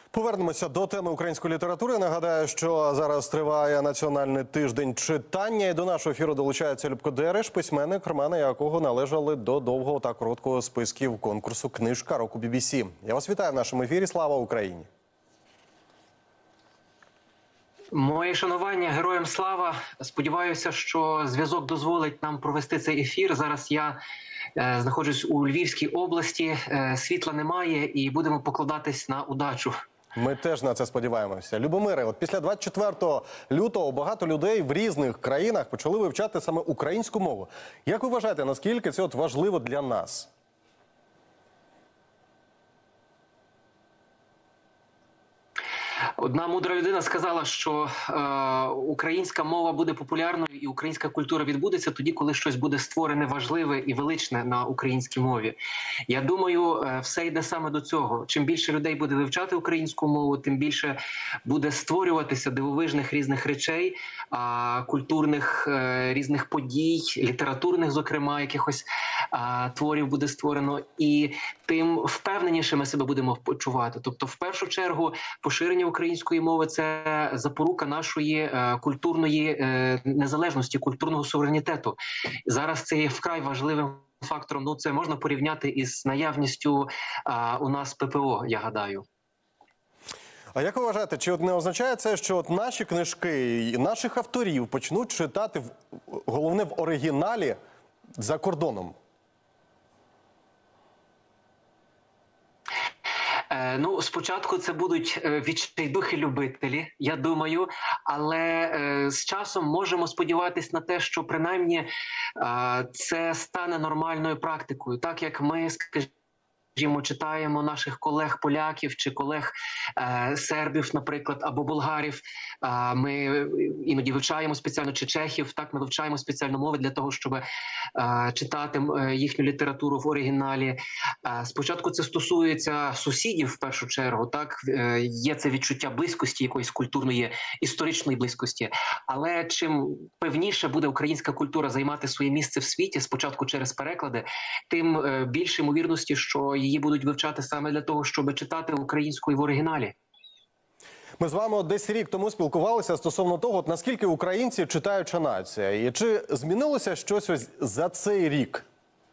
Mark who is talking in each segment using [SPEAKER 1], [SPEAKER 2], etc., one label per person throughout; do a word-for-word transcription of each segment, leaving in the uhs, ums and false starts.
[SPEAKER 1] Повернемося до теми української літератури. Нагадаю, що зараз триває Національний тиждень читання. І до нашого ефіру долучається Любко Дереш, письменник, романи якого належали до довгого та короткого списків конкурсу «Книжка року бі бі сі». Я вас вітаю в нашому ефірі. Слава Україні!
[SPEAKER 2] Моє шанування, героям слава. Сподіваюся, що зв'язок дозволить нам провести цей ефір. Зараз я е, знаходжусь у Львівській області, е, світла немає і будемо покладатись на удачу.
[SPEAKER 1] Ми теж на це сподіваємося. Любомире, от після двадцять четвертого лютого багато людей в різних країнах почали вивчати саме українську мову. Як ви вважаєте, наскільки це от важливо для нас?
[SPEAKER 2] Одна мудра людина сказала, що е, українська мова буде популярною і українська культура відбудеться тоді, коли щось буде створене важливе і величне на українській мові. Я думаю, е, все йде саме до цього. Чим більше людей буде вивчати українську мову, тим більше буде створюватися дивовижних різних речей, е, культурних е, різних подій, літературних, зокрема, якихось е, творів буде створено. І тим впевненіше ми себе будемо почувати. Тобто, в першу чергу, поширення української мови – це запорука нашої е, культурної е, незалежності, культурного суверенітету. Зараз це є вкрай важливим фактором. Ну, це можна порівняти із наявністю е, у нас пе пе о, я гадаю.
[SPEAKER 1] А як ви вважаєте, чи от не означає це, що от наші книжки і наших авторів почнуть читати, в, головне, в оригіналі за кордоном?
[SPEAKER 2] Ну, спочатку це будуть відчайдухи-любителі, я думаю, але е, з часом можемо сподіватися на те, що принаймні е, це стане нормальною практикою. Так як ми, скажімо, читаємо наших колег-поляків чи колег-сербів, наприклад, або болгарів. Е, ми іноді вивчаємо спеціально, чи чехів, так, ми вивчаємо спеціально мови для того, щоб е, читати їхню літературу в оригіналі. Е, спочатку це стосується сусідів, в першу чергу, так, е, є це відчуття близькості, якоїсь культурної, історичної близькості. Але чим певніше буде українська культура займати своє місце в світі, спочатку через переклади, тим е, більше ймовірності, що її будуть вивчати саме для того, щоб читати українською в оригіналі.
[SPEAKER 1] Ми з вами десь рік тому спілкувалися стосовно того, от наскільки українці читаюча нація. І чи змінилося щось ось за цей рік?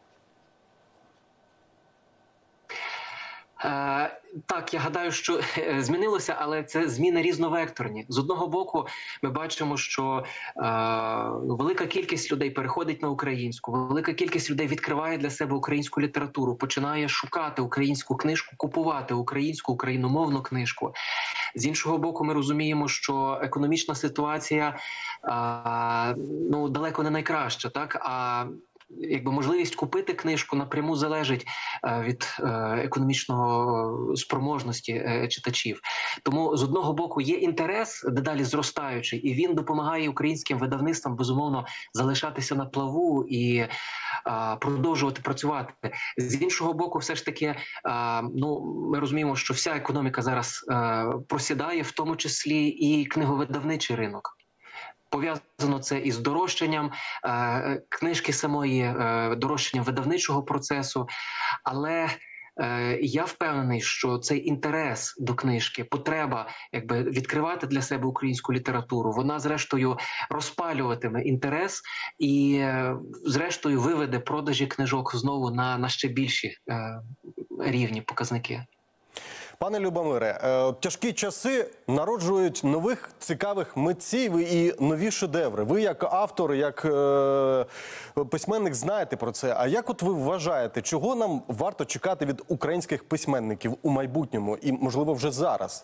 [SPEAKER 2] Е, так, я гадаю, що е, змінилося, але це зміни різновекторні. З одного боку, ми бачимо, що е, велика кількість людей переходить на українську, велика кількість людей відкриває для себе українську літературу, починає шукати українську книжку, купувати українську, україномовну книжку. З іншого боку, ми розуміємо, що економічна ситуація е, ну, далеко не найкраща, так, а якби можливість купити книжку напряму залежить е, від е, економічного спроможності е, читачів. Тому з одного боку є інтерес дедалі зростаючий, і він допомагає українським видавництвам, безумовно, залишатися на плаву і е, продовжувати працювати. З іншого боку, все ж таки, е, ну, ми розуміємо, що вся економіка зараз е, просідає, в тому числі і книговидавничий ринок. Пов'язано це із дорожчанням е, книжки самої, е, дорожчанням видавничого процесу. Але е, я впевнений, що цей інтерес до книжки, потреба якби відкривати для себе українську літературу, вона зрештою розпалюватиме інтерес і е, зрештою виведе продажі книжок знову на, на ще більші е, рівні показники.
[SPEAKER 1] Пане Любомире, тяжкі часи народжують нових цікавих митців і нові шедеври. Ви як автор, як е, письменник знаєте про це. А як от ви вважаєте, чого нам варто чекати від українських письменників у майбутньому і, можливо, вже зараз?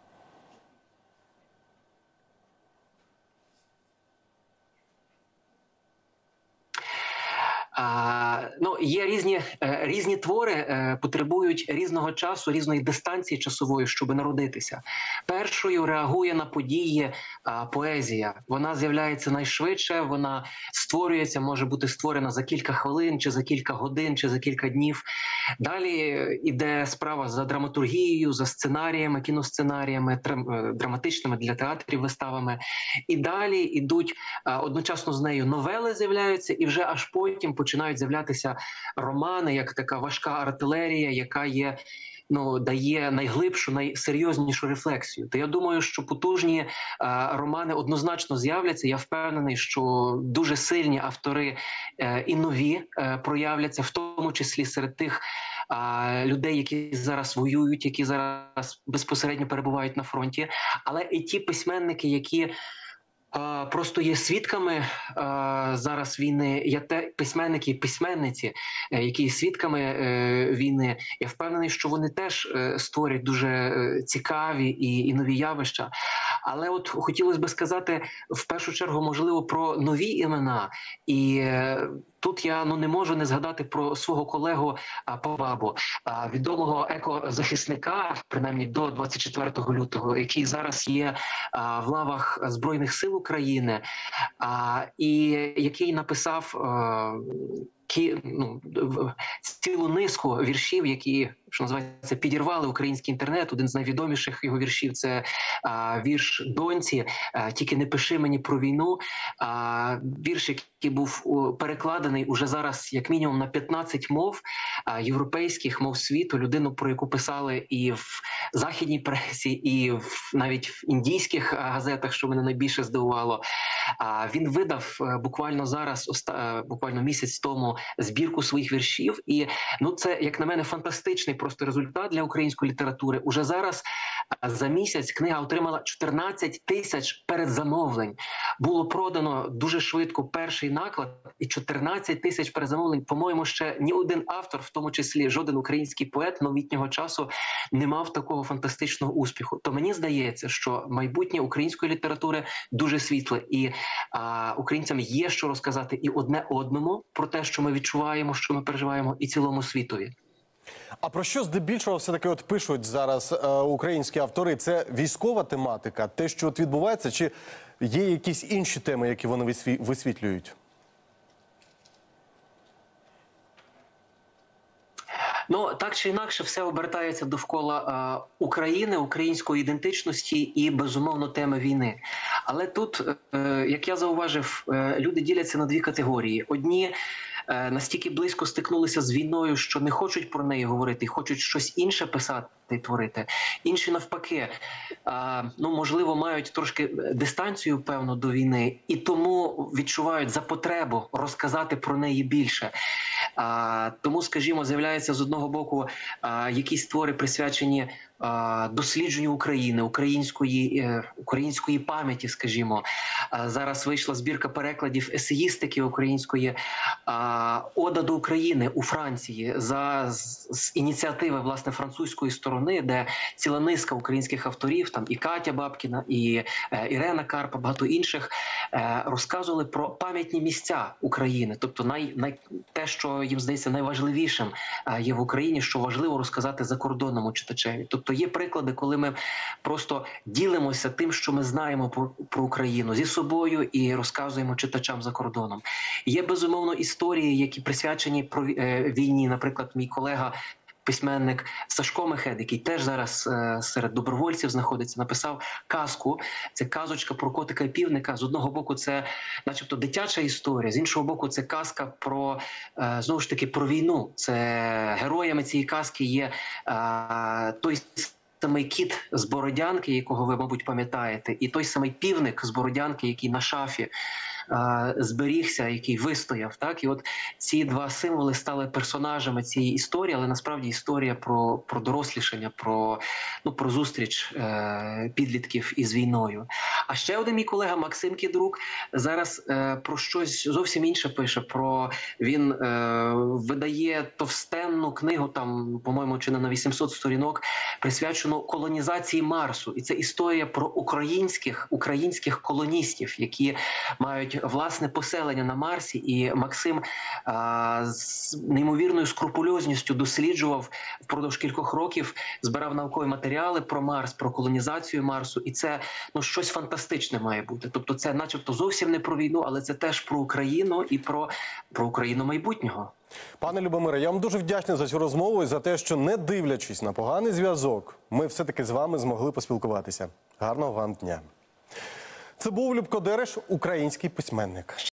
[SPEAKER 2] А, ну, є різні, е, різні твори, е, потребують різного часу, різної дистанції часової, щоб народитися. Першою реагує на події а, поезія. Вона з'являється найшвидше, вона створюється, може бути створена за кілька хвилин, чи за кілька годин, чи за кілька днів. Далі іде справа за драматургією, за сценаріями, кіносценаріями, драматичними для театрів виставами. І далі йдуть а, одночасно з нею новели з'являються, і вже аж потім починають з'являтися романи, як така важка артилерія, яка є ну, дає найглибшу, найсерйознішу рефлексію. То я думаю, що потужні е, романи однозначно з'являться. Я впевнений, що дуже сильні автори е, і нові е, проявляться, в тому числі серед тих е, людей, які зараз воюють, які зараз безпосередньо перебувають на фронті, але і ті письменники, які просто є свідками зараз війни, є те письменники і письменниці, які є свідками війни. Я впевнений, що вони теж створюють дуже цікаві і, і нові явища. Але от хотілося б сказати, в першу чергу, можливо, про нові імена. І тут я ну не можу не згадати про свого колегу Павабу, відомого екозахисника, принаймні до двадцять четвертого лютого, який зараз є в лавах Збройних сил України, і який написав кі, ну, цілу низку віршів, які, що називається, підірвали український інтернет. Один з найвідоміших його віршів – це а, вірш «Доньці», а, «Тільки не пиши мені про війну». А, вірш, який був о, перекладений уже зараз як мінімум на п'ятнадцять мов а, європейських, мов світу. Людину, про яку писали і в західній пресі, і в, навіть в індійських а, газетах, що мене найбільше здивувало. А, він видав а, буквально зараз, оста, буквально місяць тому, збірку своїх віршів. І ну це, як на мене, фантастичний просто результат для української літератури. Уже зараз за місяць книга отримала чотирнадцять тисяч передзамовлень. Було продано дуже швидко перший наклад і чотирнадцять тисяч передзамовлень. По-моєму, ще ні один автор, в тому числі жоден український поет новітнього часу, не мав такого фантастичного успіху. То мені здається, що майбутнє української літератури дуже світле. І а, українцям є що розказати і одне одному про те, що ми відчуваємо, що ми переживаємо, і цілому світові.
[SPEAKER 1] А про що здебільшого все-таки от пишуть зараз е, українські автори? Це військова тематика, те, що от відбувається, чи є якісь інші теми, які вони висві... висвітлюють?
[SPEAKER 2] Ну, так чи інакше, все обертається довкола е, України, української ідентичності і, безумовно, теми війни. Але тут, е, як я зауважив, е, люди діляться на дві категорії. Одні е, настільки близько стикнулися з війною, що не хочуть про неї говорити, хочуть щось інше писати і творити. Інші, навпаки, е, ну, можливо, мають трошки дистанцію, певно, до війни, і тому відчувають за потребу розказати про неї більше. А, тому, скажімо, з'являється з одного боку а, якісь твори, присвячені а, дослідженню України, української, е, української пам'яті, скажімо. А, зараз вийшла збірка перекладів есеїстики української а, «Ода до України» у Франції за з, з ініціативи, власне, французької сторони, де ціла низка українських авторів, там і Катя Бабкіна, і е, Ірена Карпа, багато інших, е, розказували про пам'ятні місця України, тобто най, най, те, що їм здається найважливішим є в Україні, що важливо розказати закордонному читачеві. Тобто є приклади, коли ми просто ділимося тим, що ми знаємо про, про Україну зі собою і розказуємо читачам за кордоном. Є, безумовно, історії, які присвячені про е, війні. Наприклад, мій колега, письменник Сашко Мехед, який теж зараз е, серед добровольців знаходиться, написав казку. Це казочка про котика і півника. З одного боку, це начебто дитяча історія, з іншого боку, це казка про, е, знову ж таки, про війну. Це героями цієї казки є е, той самий кіт з Бородянки, якого ви, мабуть, пам'ятаєте, і той самий півник з Бородянки, який на шафі е, зберігся, який вистояв. Так? І от ці два символи стали персонажами цієї історії, але насправді історія про, про дорослішання, про, ну, про зустріч е, підлітків із війною. А ще один мій колега Максим Кідрук зараз е, про щось зовсім інше пише. Про, він е, видає товстенну книгу, там, по-моєму, чи не на вісімсот сторінок, присвячену колонізації Марсу. І це історія про українських, українських колоністів, які мають власне поселення на Марсі. І Максим а, з неймовірною скрупульозністю досліджував впродовж кількох років, збирав наукові матеріали про Марс, про колонізацію Марсу. І це, ну, щось фантастичне має бути. Тобто це начебто зовсім не про війну, але це теж про Україну і про, про Україну майбутнього.
[SPEAKER 1] Пане Любомире, я вам дуже вдячний за цю розмову і за те, що, не дивлячись на поганий зв'язок, ми все-таки з вами змогли поспілкуватися. Гарного вам дня. Це був Любко Дереш, український письменник.